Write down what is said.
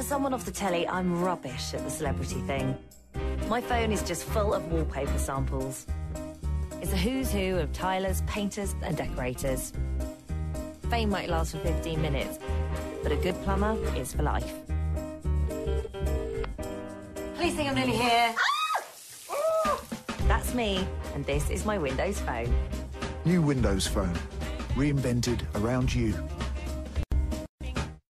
For someone off the telly, I'm rubbish at the celebrity thing. My phone is just full of wallpaper samples. It's a who's who of tilers, painters and decorators. Fame might last for 15 minutes, but a good plumber is for life. Please think I'm nearly here. That's me, and this is my Windows Phone. New Windows Phone. Reinvented around you.